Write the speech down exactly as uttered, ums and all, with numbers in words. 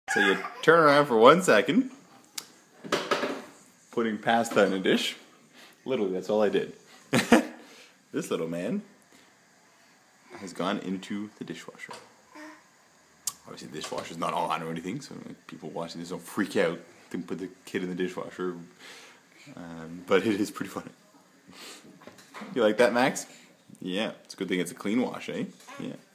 So you turn around for one second, putting pasta in a dish. Literally, that's all I did. This little man has gone into the dishwasher. Obviously, the dishwasher's not on or anything, so like, people watching this don't freak out. Didn't put the kid in the dishwasher. Um, but it is pretty funny. You like that, Max? Yeah, it's a good thing it's a clean wash, eh? Yeah.